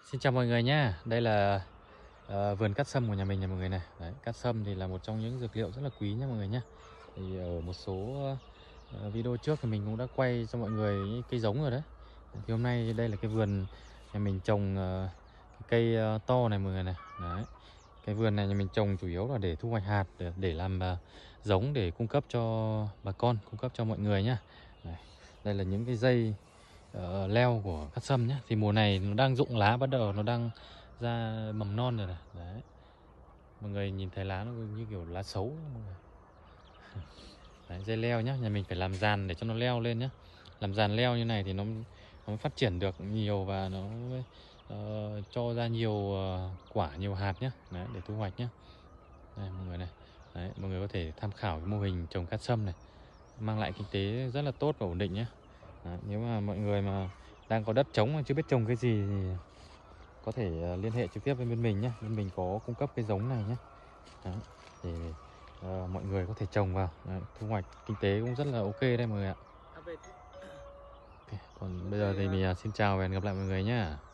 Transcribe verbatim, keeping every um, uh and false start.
Xin chào mọi người nhé. Đây là uh, vườn cát sâm của nhà mình này mọi người này. Đấy, cát sâm thì là một trong những dược liệu rất là quý nha mọi người nhé. Thì ở một số uh, video trước thì mình cũng đã quay cho mọi người những cây giống rồi đấy. Thì hôm nay đây là cái vườn nhà mình trồng uh, cái cây uh, to này mọi người này. Đấy. Cái vườn này nhà mình trồng chủ yếu là để thu hoạch hạt, để, để làm uh, giống để cung cấp cho bà con, cung cấp cho mọi người nhá. Đấy. Đây là những cái dây uh, leo của cát sâm nhé. Thì mùa này nó đang rụng lá, bắt đầu nó đang ra mầm non rồi này. Đấy. Mọi người nhìn thấy lá nó như kiểu lá xấu mọi người. Đấy, dây leo nhá, nhà mình phải làm giàn để cho nó leo lên nhá. Làm giàn leo như này thì nó nó mới phát triển được nhiều và nó mới, uh, cho ra nhiều uh, quả, nhiều hạt nhá. Đấy, để thu hoạch nhá. Đây mọi người này. Đấy, mọi người có thể tham khảo cái mô hình trồng cát sâm này, mang lại kinh tế rất là tốt và ổn định nhé. Đấy, nếu mà mọi người mà đang có đất trống mà chưa biết trồng cái gì thì có thể uh, liên hệ trực tiếp với bên mình nhé. Bên mình có cung cấp cái giống này nhé. Đấy, thì uh, mọi người có thể trồng vào. Đấy, thu hoạch kinh tế cũng rất là ok đây mọi người ạ. Okay, còn bây giờ thì mình uh, xin chào và hẹn gặp lại mọi người nhé.